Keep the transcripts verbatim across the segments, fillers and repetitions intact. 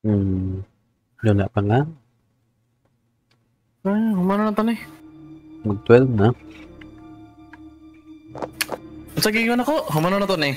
Hmm, wala pa nga. Ay, humano na to ni. Mag twelve na. Sa gigon ako, humano na to ni.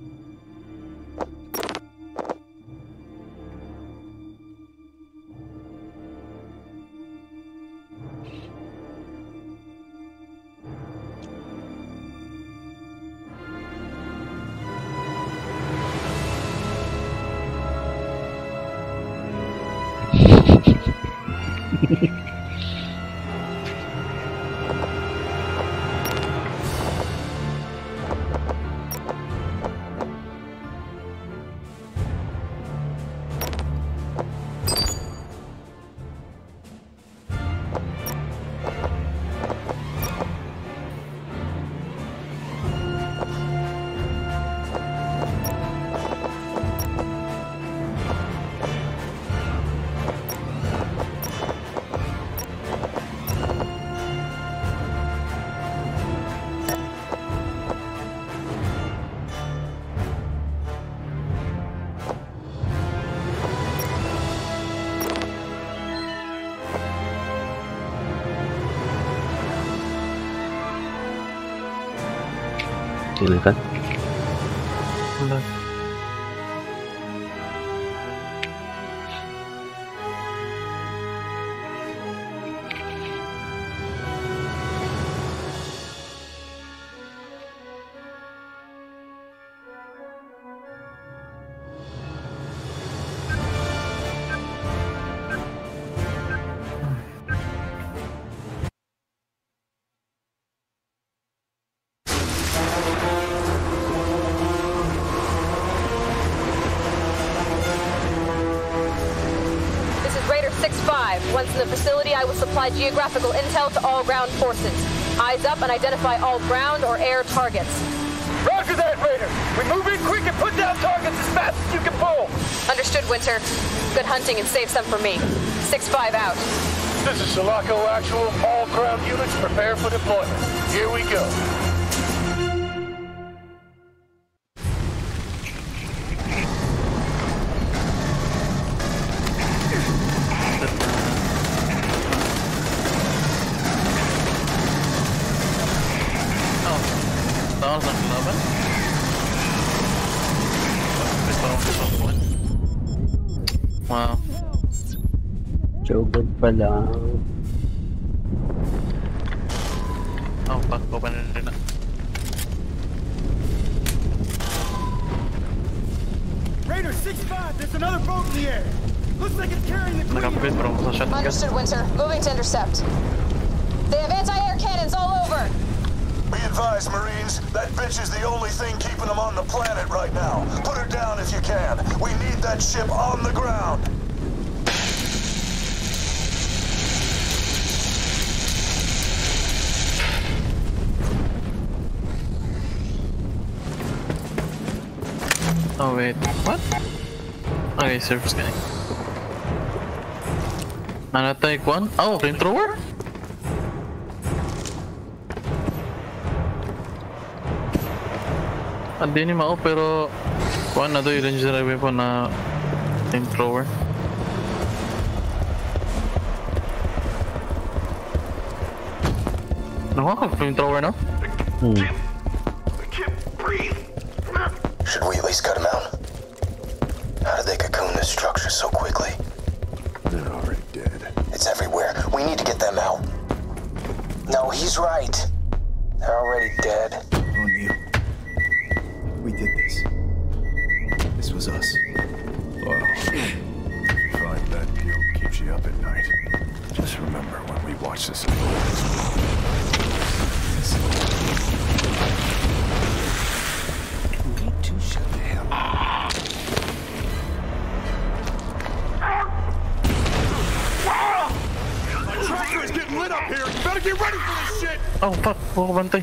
Sila ka? Wala. Once in the facility, I will supply geographical intel to all ground forces. Eyes up and identify all ground or air targets. Roger that, Raider. We move in quick and put down targets as fast as you can pull. Understood, Winter. Good hunting and save some for me. six five out. This is Sulaco Actual. All ground units prepare for deployment. Here we go. Wow. Jogod pa lang. Oh, back open na. Raider six five, there's another boat in the air. Looks like it's carrying the Nakapit pero sa shot. Understood, Winter. Moving to intercept. They have anti-air cannons all over. Be advised, Marines. That bitch is the only thing keeping them on the planet right now. Put her down if you can. We need that ship on the ground. Oh wait, what? Okay, surface scanning. Nanatay one? Oh, flamethrower? Hindi ni mao pero kuan na to yung legendary weapon na flamethrower. Nakuha ka flamethrower, no? Hmm. I can't breathe. Should we at least cut him out? How did they cocoon this structure so quickly? They're already dead. It's everywhere. We need to get them out. No, he's right. They're already dead. O'Neill. We did this. This was us. Well, find that guilt keeps you up at night. Just remember when we watch this. We need to shut the hell up. The tractor is getting lit up here. You better get ready for this shit. Oh fuck, huwag ko bantay.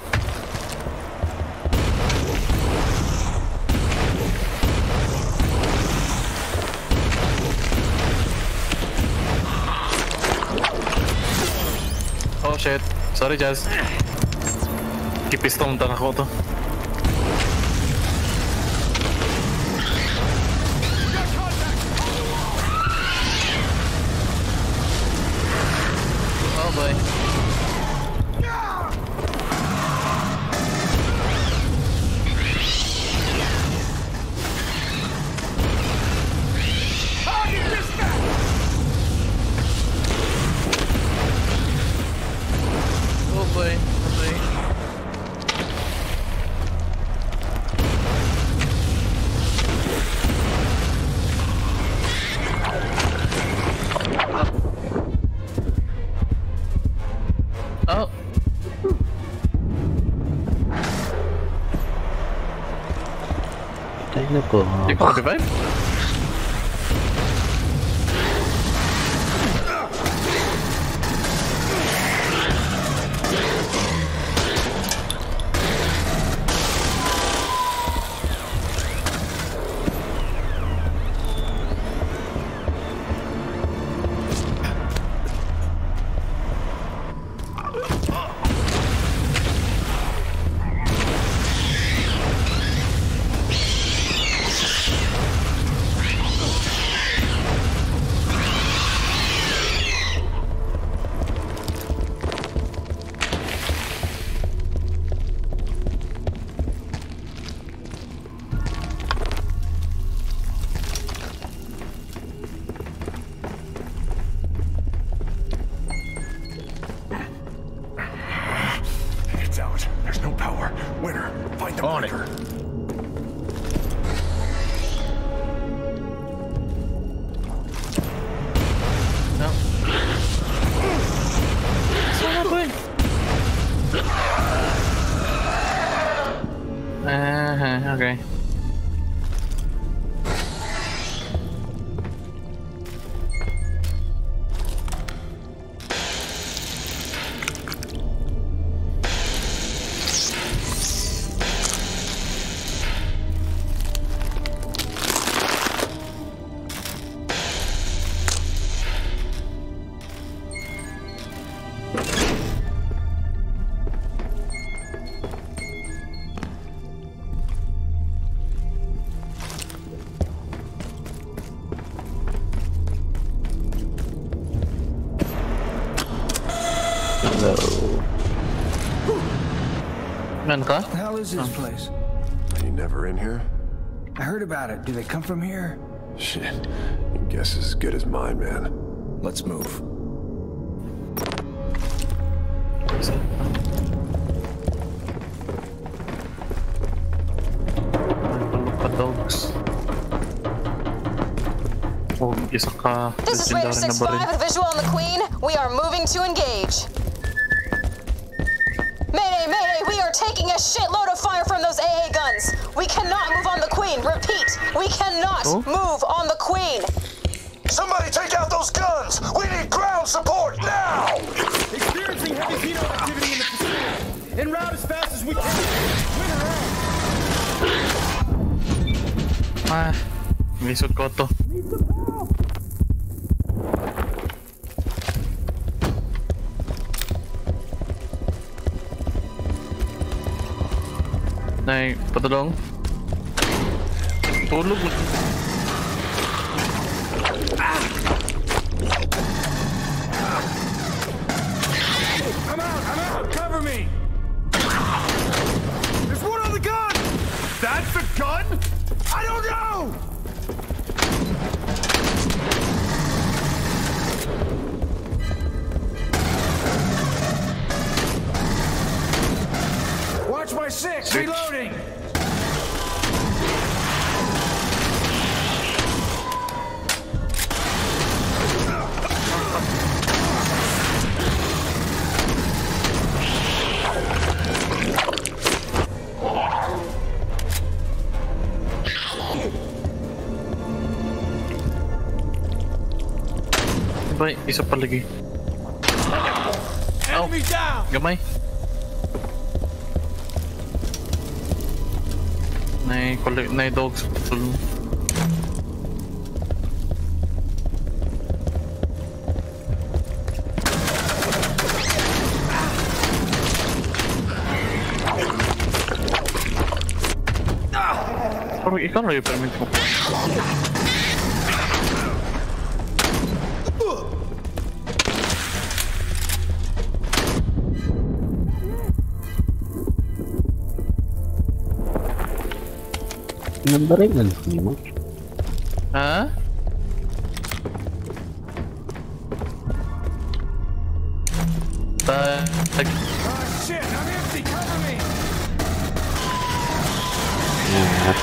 Oh shit, sorry Jazz. Kipistong tanah ko to. Kok Di ko revive? It's out. There's no power. Winner, find the On it. breaker. No. Saan ako eh? Ah, okay. Hello. Nan ka? What the hell is this place? You never in here? I heard about it. Do they come from here? Shit. Your guess is as good as mine, man. Let's move. Look at dogs. Oh, isa ka. This is Raider legendary na six baril. five with visual on the Queen. We are moving to engage. Mayday, mayday, we are taking a shitload of fire from those A A guns. We cannot move on the Queen. Repeat, we cannot Oh? move on the Queen. Somebody take out those guns! We need ground support now! Experiencing heavy Xeno activity in the facility. En route as fast as we can. Winner out. Ah, misot ko to. Nay, patulong. Tulog. I'm out. I'm out. Cover me. There's one on the gun. That's a gun? I don't know. Watch my six. Reloading. Bay, isa pa lagi. Ow, Enemy down. gamay. Nay, collect, nay dogs. Patulong. Parang ikaw na yung permit mo. Nambaringan mo. Ha? Ta... Tag... Oh shit! I'm empty. Cover me. Yeah.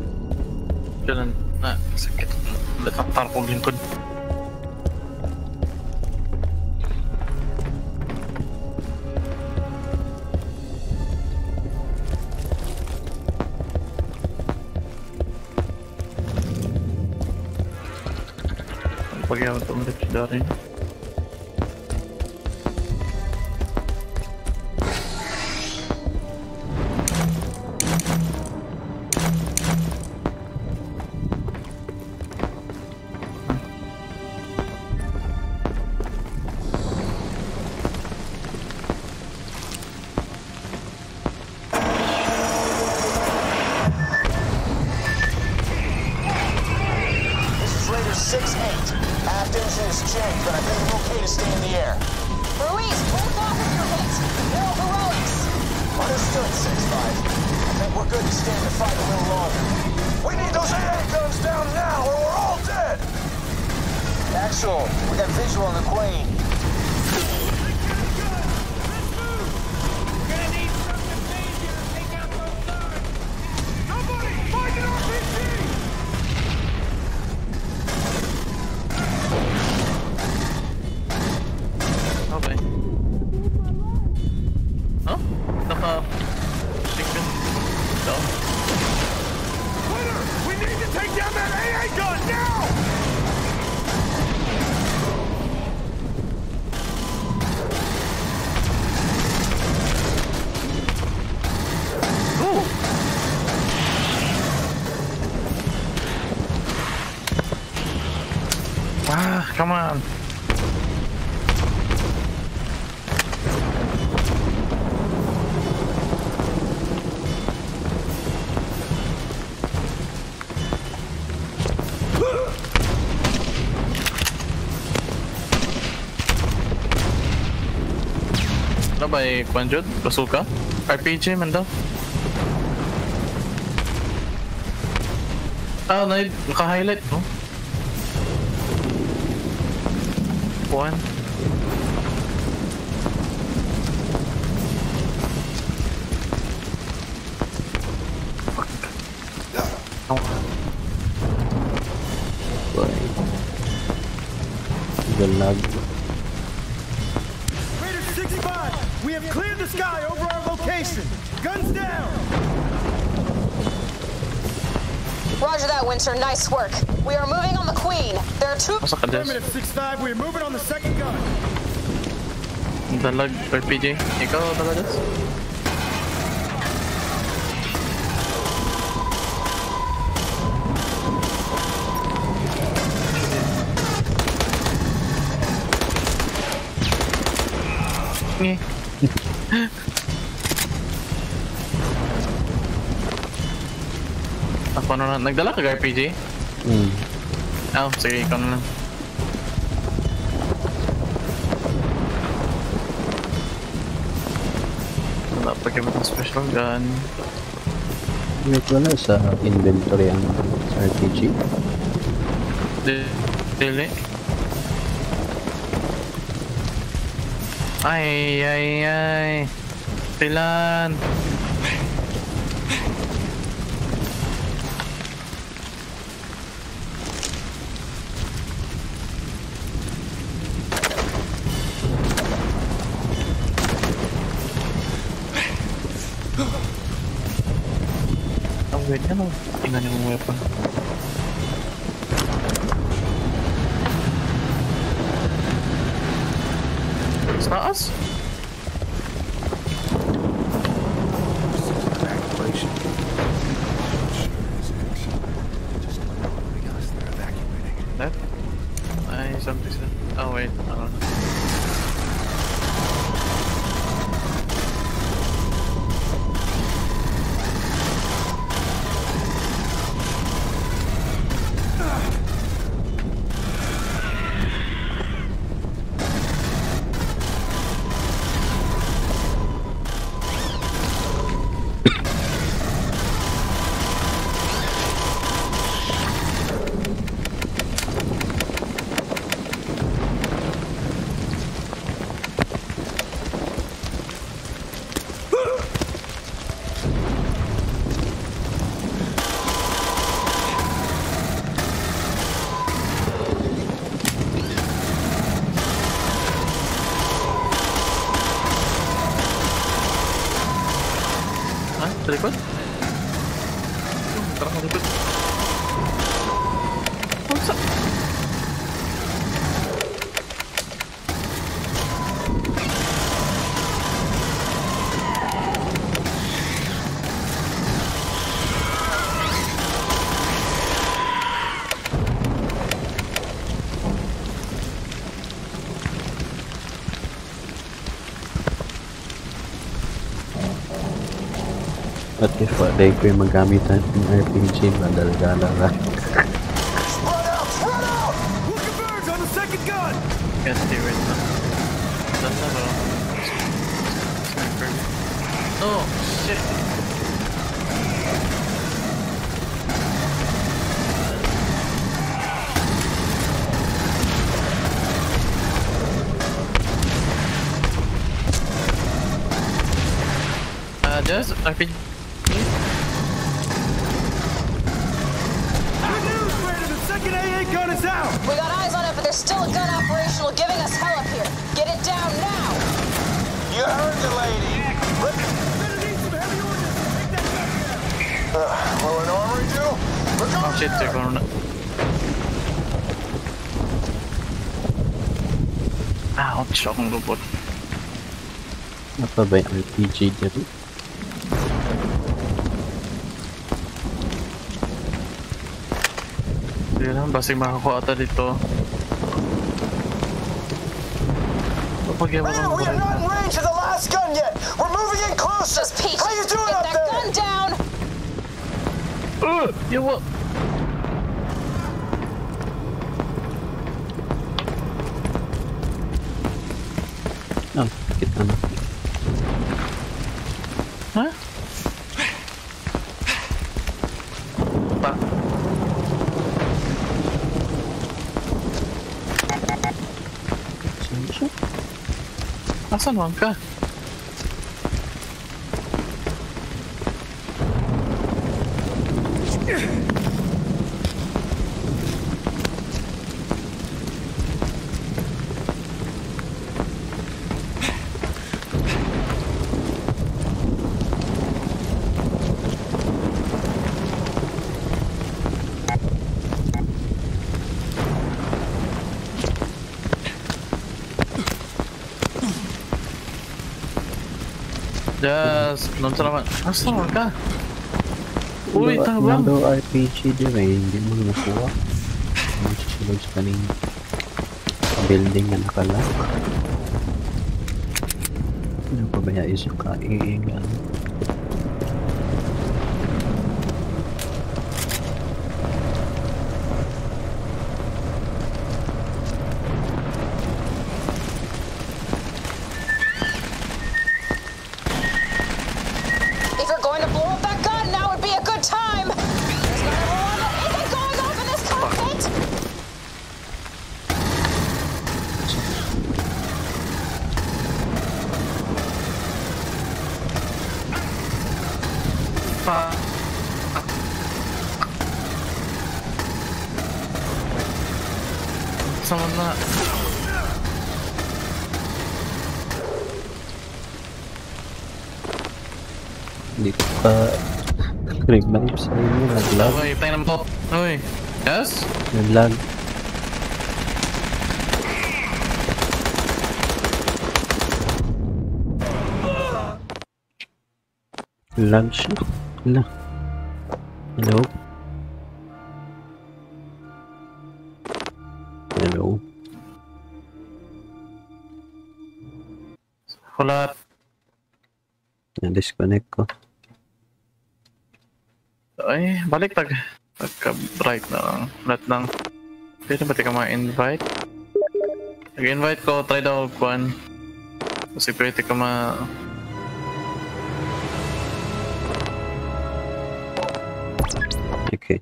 Jalan. Ah, sakit. Natatar ko lingkod. pakai untuk menuju dari ini. six eight. Aft engine is jammed, but I think we're okay to stay in the air. Ruiz, hold off if you're hit. Moral heroics. Understood, six five. I think we're good to stand the fight a little longer. We need those A A guns down now, or we're all dead! Actual, we got visual on the Queen. Ah, come on. Ano ba eh, Kwanjod? Basuka? R P G man daw? Ah, na naka-highlight, no? One. Boy. The lag. Raider sixty-five, we have cleared the sky over our location. Guns down. Roger that, Winter. Nice work. We are moving on the Queen. There are two... Affirmative six five, we are moving on the second gun. Dalag R P G. Ikaw dalagas? Nge. Ako na lang. Nagdala ka R P G? Hmm. Oh, sige, ikaw na lang. Wala pa kami ng special gun. Wait, wala sa inventory ang R P G? Dili. Ay, ay, ay. Pilan. Oh, wait, ano? Tingnan yung weapon. It's not us? Evacuation. Just us, they're evacuating. That? Ay, something said. Oh, wait. I don't know. Sa likod? Tara sa likod. What's up? At if wala ko yung magamit ng R P G, madalgala lang. Looking birds on the second gun! Yes, stay right now. That's not all. Sniper. Oh, shit. Uh, just R P G. Good news, Brandon! The second A A gun is out! We got eyes on it, but there's still a gun operational giving us hell up here. Get it down now! You heard the lady. Let Gonna need some heavy ordnance to take that gun down! uh, will an armory do? We're Oh going shit, there. they're going. Ouch, akong lubot. Ano pa ba yung R P G dito? Hindi lang, basig makakuha ata dito. Papagyawa Man, lang we ko are rin. not in range of the last gun yet. We're moving in closer. Just Pete, How you doing get up that there? gun down! Uh, you what? Ah, kita na. Huh? Pa. Saan siya? Asan man ka? Just, non salamat. Asan man ka? Uy, tabang. Nando R P G din eh, hindi mo nakuha. Hindi susunod sa kaning building na nakalak. Ano pa ba yung isa ka? Iingan. If you're going to blow up that gun, now would be a good time! There's not a alarm that isn't going off in this cockpit! Pa. Sama na. Hindi ko pa revive sa inyo. Naglag. Okay, tayo naman po. Uy. Yes? Naglag. Lag siya. Hala. Hello? Hello? Hulat. Na-disconnect ko. Ay, balik tag. Pagka-bright na lang. Hulat lang. Pwede ba ka ma-invite? Nag-invite ko, try daw kuhan. Kasi pwede ka ma... Okay.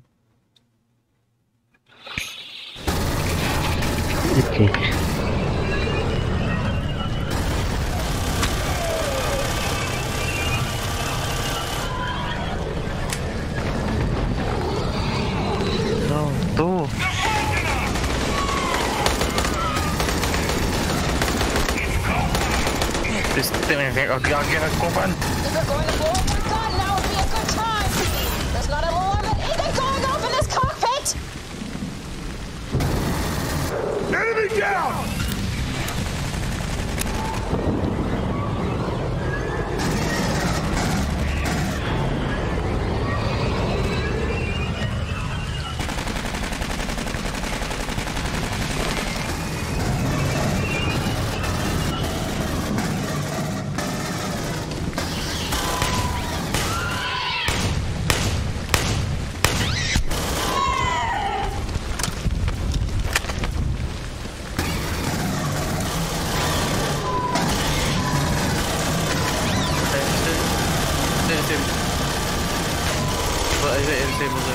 Okay. No, to. Piste na kaya agad-agad ko man. If you're going to blow up that gun, now would be a good time! There's not an alarm that isn't going off in this cockpit! Enemy down! disable that.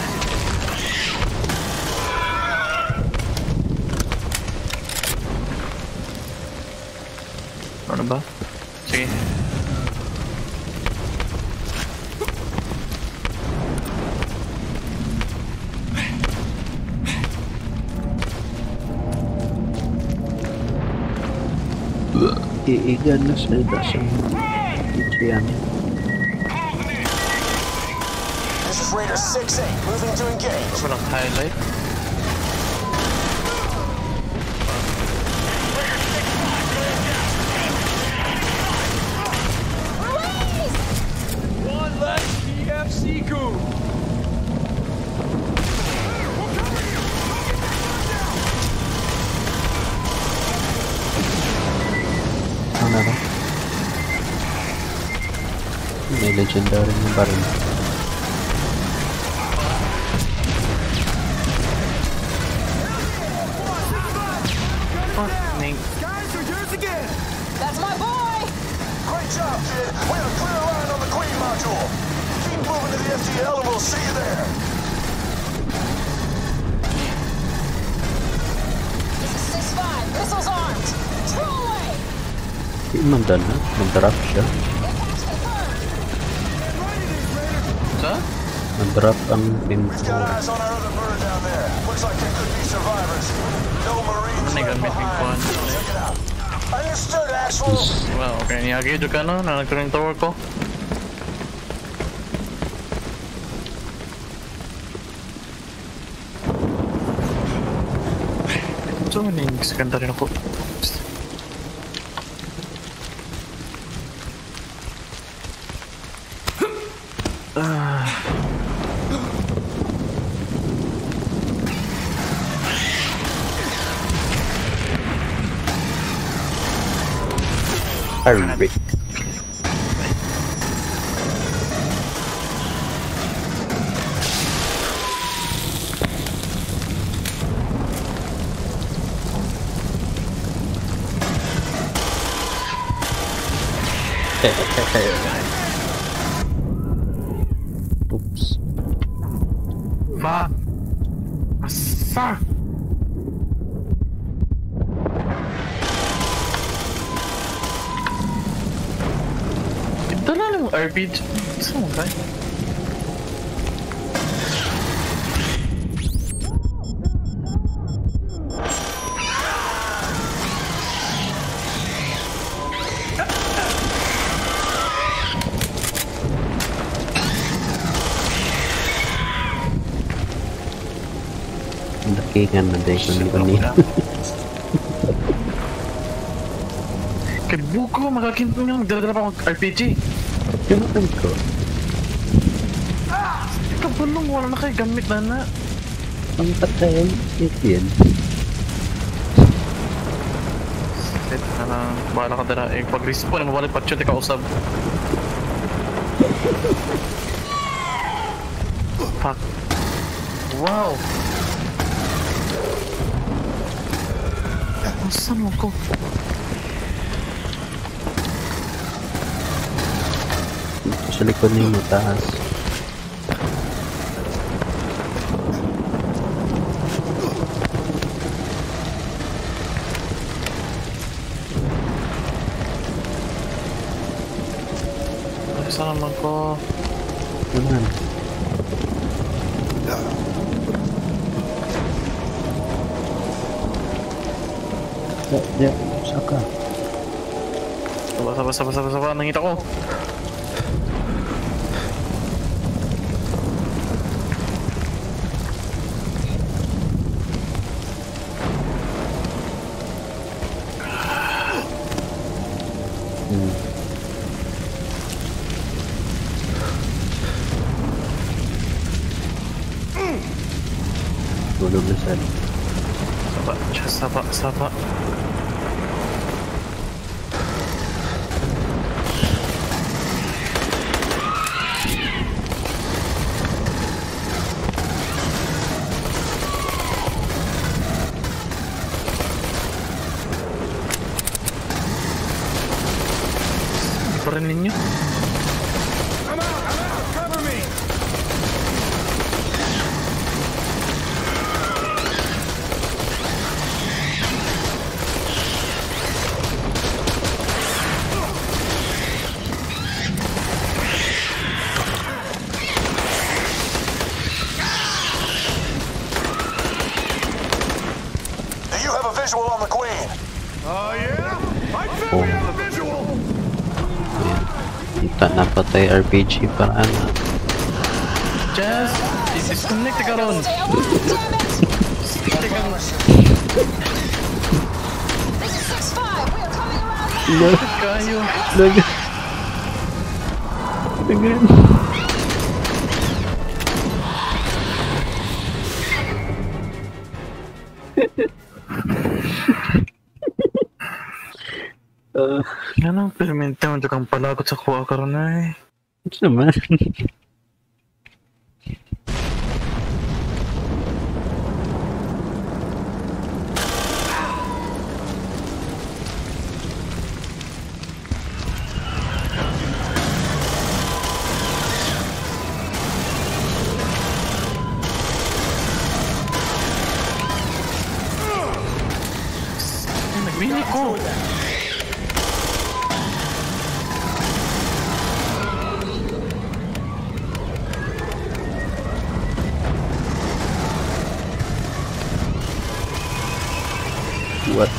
Ano ba? Sige. Iigan na sila sa yan. This is Raider six eight, moving to engage. Walang highlight. One less P F C coup. Ano ba? May legendary na ba rin? Guys, are yours again. That's my boy! Great job, kid. We have a clear line on the Queen module. Keep moving to the F T L and we'll see you there. This is six five. Missiles armed. Throw away! Di man dala, mag-drop siya. Impact confirmed. Sa? Mag-drop ang We've pinto. got eyes on our other bird down there. Looks like there could be survivors. No Marines Ano left gamit yung kuhan? behind. Check it out. Understood, Axel. Well, okay. Niyagi dyan ka no? Nanagkaroon yung tower ko. So, maning sekanda rin ako. Ah. Arabic. Oops. Ba? Asa? Dala lang mo R P G. Saan mo kaya? Dakikan na dahil kung kanina. Kay buko, makakinto nyo. Dala-dala pa akong R P G. Kailangan ko. Ikaw ba nung wala na kayo gamit na na? Ang patayin, yan. Set na lang. Bahala ka dala. Eh, pag-respawn, mabalik pa siya. Di ka usab. Fuck. Wow! Saan mo ko? Sa likod niyo mataas. Saan naman ko? Naman. Ya, ya, saka. Saba, saba, saba, saba, saba. Nangita ko. Hmm. Tulog na saan. Saba, siya, saba, saba. Pa rin ninyo? I'm out, I'm out, cover me. kung ayan, kita napatay R P G para ano. Just disconnect ka ron. Disconnect ka ron. Kayo. Laga. Laga. Uh, ano, perminta mo kang palagot sa kuha ka ron ay. Ito naman. Nagbini ko. What?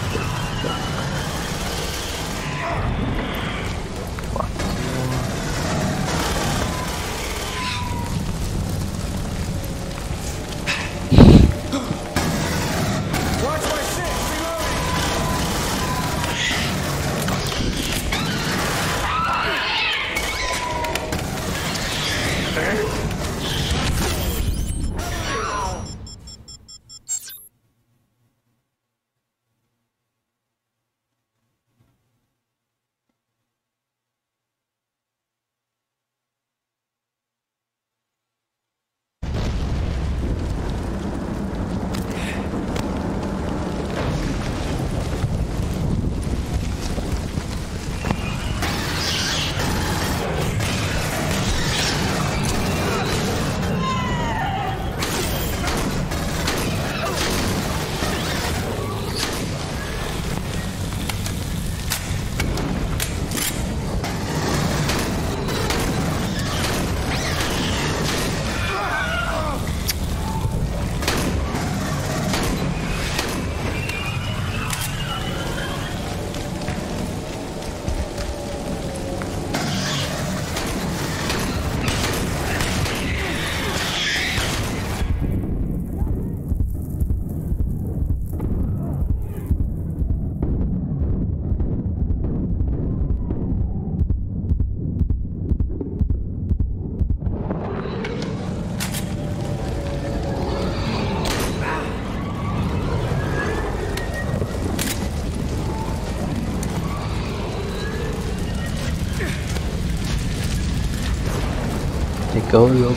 Go, go.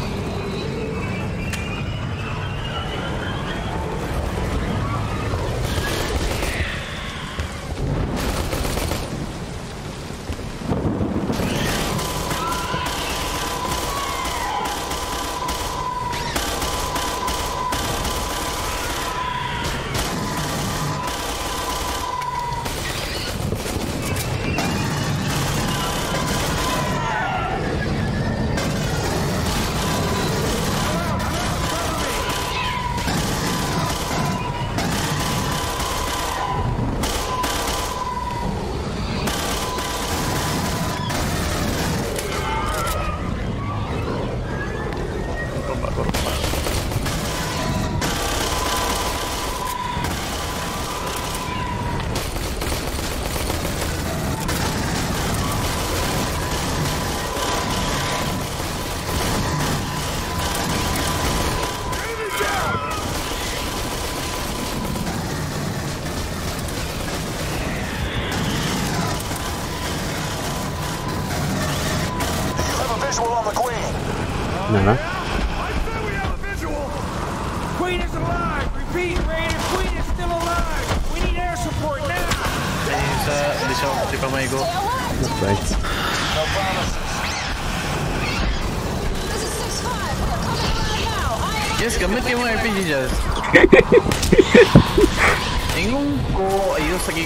Uh-huh. Queen is alive! Repeat, Raiden, Queen is still alive! We need air support now! Ayun sa, hindi siya, di pa may go. That's right. No promises. This is six five. We're coming around now. I am... Yes, gamit yung mga R P G dyan. Ingon ko, ayos lagi.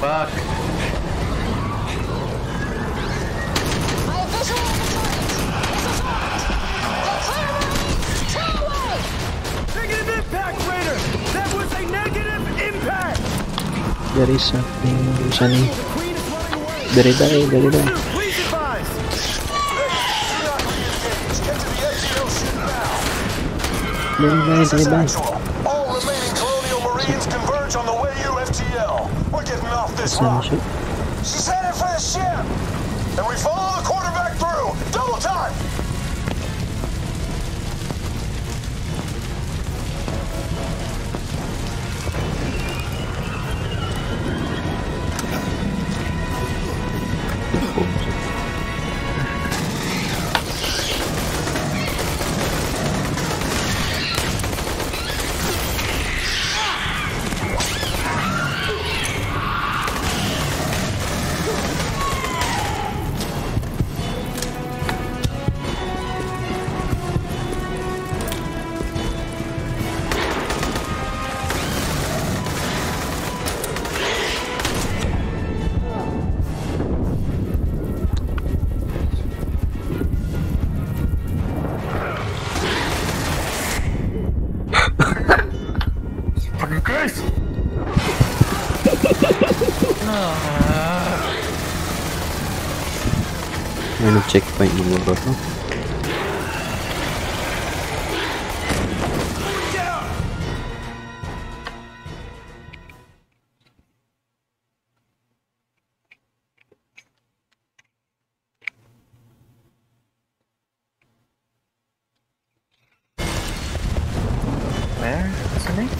Fuck. I have visual on the target. Missiles armed. Get clear, Marines! Tear away! Negative impact, Raider! That was a negative impact! There is something. Sunny. The Queen is running away! Dari dari dari dari. Please advise! Dari dari dari dari. All remaining Colonial Marines converge on the Wayu F T L. We're getting off this Sana rock. siya. She's headed for the ship. And we follow the quarterback through. Double time. Fucking Christ! May nag-checkpoint ng mga to. Where? Saan eh?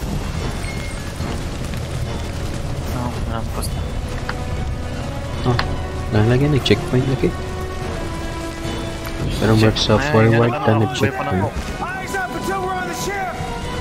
Oh, nampos na. Oh, lalagyan nag-checkpoint lagi. Pero mark sa Ay, forward ganun, na ano, nag-checkpoint. Eyes up until we're on the ship!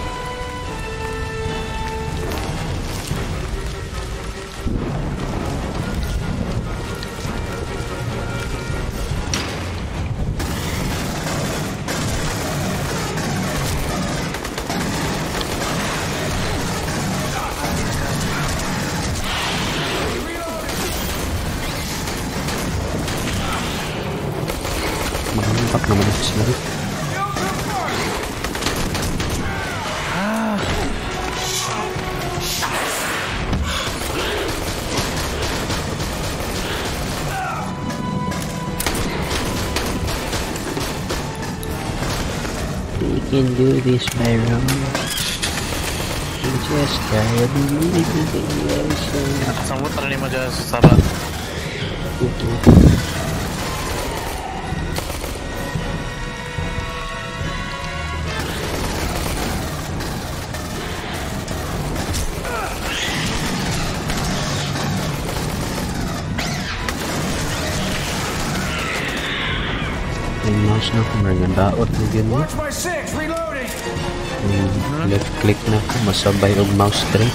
Makampak naman ito sila. We can do this, Byron. We just gotta believe in the ocean. Nakasambot na rin mo dyan sa sabat. Okay. Yung mouse na kung daot na yun eh. Watch my six, reloading! Yung left click na ko, masabay og mouse tray.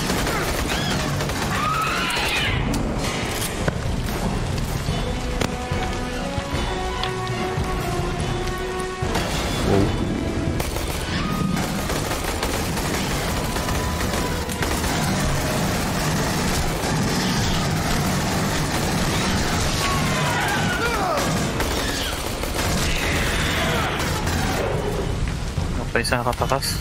Oh. Pa isa nakatakas.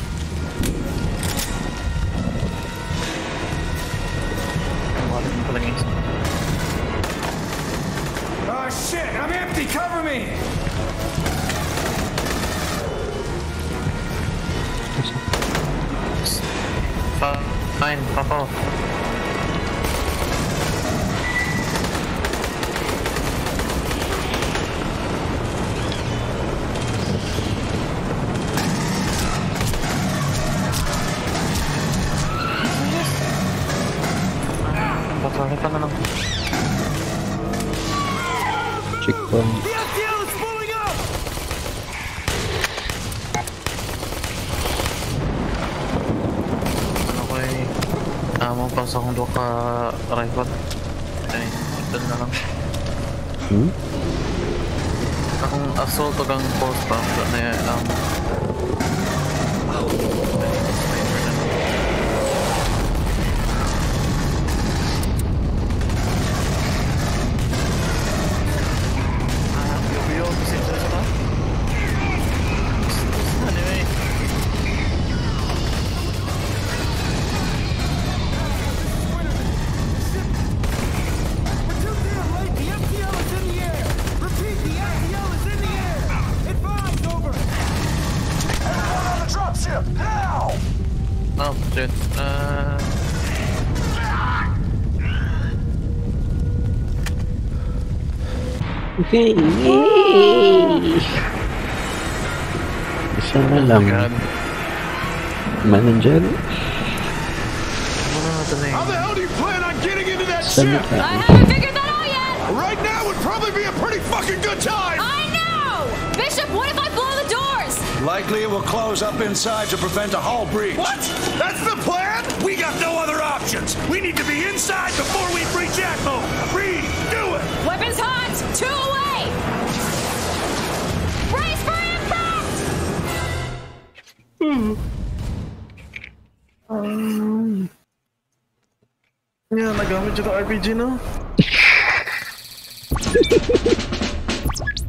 Walang mo palang isa. Oh shit, I'm empty, cover me! Fine, papa. Bakit pa na lang? Checkpoint. The F T L is pulling up! Ano ko eh, among pa sa kong doon ka rifle. Ay, ito na lang. Hmm? Akong assault o kang post pa, na yan, um... Okay. Yay! Isa na lang. God. Manager. How the hell do you plan on getting into that Saan ship? ka? I haven't figured that out yet! Right now would probably be a pretty fucking good time! I know! Bishop, what if I blow the doors? Likely it will close up inside to prevent a hull breach. What? That's the plan? We got no other options. We need to be inside before we breach Atmo. Reed, do it! Weapons hot! Two away! Brace for impact! Um, yeah, nagamit yung R P G, no?